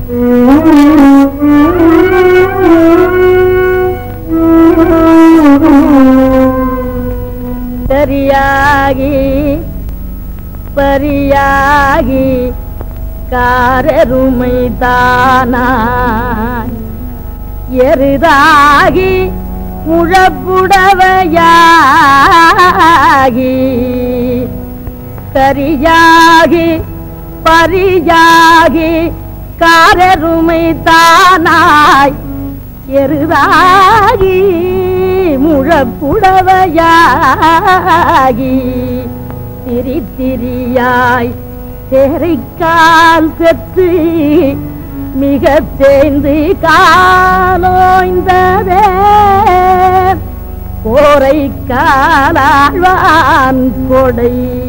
சரியாகி பரியாகி காரருமை தானாய் எருதாகி முழப்புடவையாகி கரியாகி பரியாகி காரருமை தானாய் எருதாகி முழப்புடவையாகி திரித்திரியாய் தேரைக்கால் பெற்று மிக தேய்ந்து காலோய்ந்ததே கோரை காலாழ்வான் கொடை